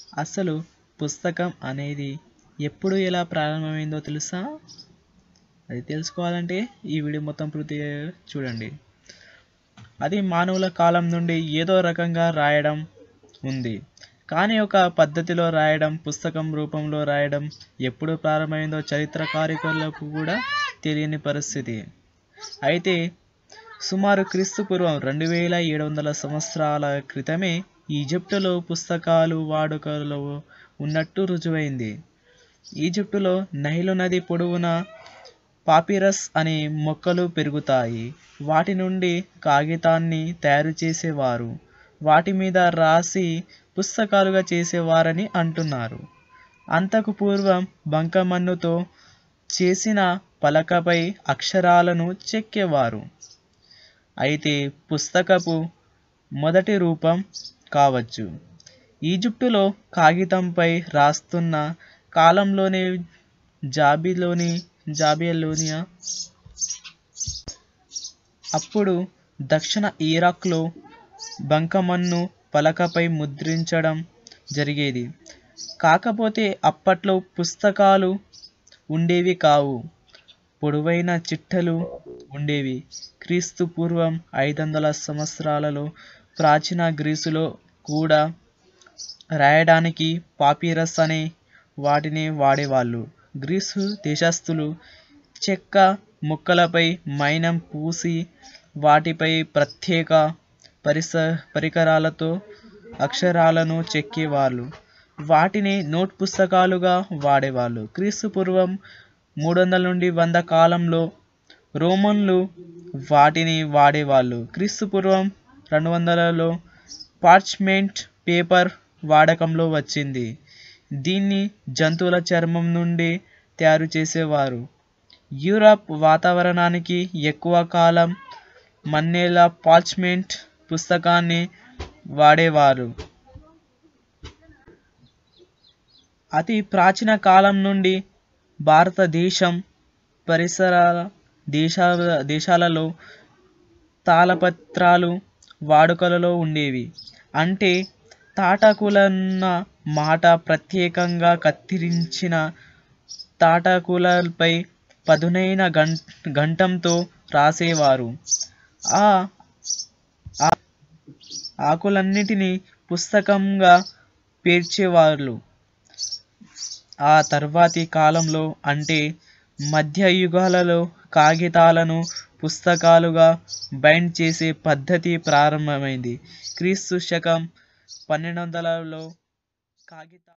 అసలు పుస్తకం అనేది ఎప్పుడు ఎలా ప్రారంభమైందో తెలుసా? అది తెలుసుకోవాలంటే ఈ వీడియో మొత్తం పూర్తిగా చూడండి. అది మానవుల కాలం నుండి ఏదో రకంగా రాయడం ఉంది. కానీ ఒక పద్ధతిలో రాయడం, పుస్తకం రూపంలో రాయడం ఎప్పుడు ప్రారంభమైందో చరిత్రకారులకు కూడా తెలియని పరిస్థితి. అయితే సుమారు క్రీస్తు పూర్వం 2700 సంవత్సరాల క్రితమే ఈజిప్టులో పుస్తకాలు వాడుకలో ఉన్నట్టు రుజువైంది. ఈజిప్టులో నైలు నది పొడవునా పాపిరస్ అనే మొక్కలు పెరుగుతాయి. వాటి నుండి కాగితాన్ని తయారు చేసేవారు. వాటి మీద రాసి పుస్తకాలుగా చేసేవారని అంటున్నారు. అంతకు పూర్వం బంకమన్నుతో చేసిన పలకపై అక్షరాలను చెక్కేవారు. అయితే పుస్తకపు మొదటి రూపం కావచ్చు ఈజిప్టులో కాగితంపై రాస్తున్న కాలంలోనే జాబిలోనియా అప్పుడు దక్షిణ ఇరాక్లో బంకమన్ను పలకపై ముద్రించడం జరిగేది. కాకపోతే అప్పట్లో పుస్తకాలు ఉండేవి కావు, పొడవైన చిట్టలు ఉండేవి. క్రీస్తు పూర్వం 500 సంవత్సరాలలో ప్రాచీన గ్రీసులో కూడా రాయడానికి పాపిరస్ అనే వాటిని వాడేవాళ్ళు. గ్రీసు దేశస్థులు చెక్క ముక్కలపై మైనం పూసి వాటిపై ప్రత్యేక పరికరాలతో అక్షరాలను చెక్కేవాళ్ళు. వాటిని నోట్ పుస్తకాలుగా వాడేవాళ్ళు. క్రీస్తు పూర్వం 300 నుండి 100 కాలంలో రోమన్లు వాటిని వాడేవాళ్ళు. క్రీస్తు పూర్వం 200లలో పార్చ్మెంట్ పేపర్ వాడకంలో వచ్చింది. దీన్ని జంతువుల చర్మం నుండి తయారు చేసేవారు. యూరప్ వాతావరణానికి ఎక్కువ కాలం మన్నేలా పార్చ్మెంట్ పుస్తకాన్ని వాడేవారు. అతి ప్రాచీన కాలం నుండి భారతదేశం పరిసర దేశాలలో తాళపత్రాలు వాడుకలో ఉండేవి. అంటే తాటాకులన్న మాట, ప్రత్యేకంగా కత్తిరించిన తాటాకులపై పదునైన గంటంతో రాసేవారు. ఆ ఆకులన్నిటినీ పుస్తకంగా పేర్చేవాళ్ళు. ఆ తర్వాతి కాలంలో అంటే మధ్యయుగాలలో కాగితాలను పుస్తకాలుగా బైండ్ చేసే పద్ధతి ప్రారంభమైంది. క్రీస్తు శకం 1200లలో కాగిత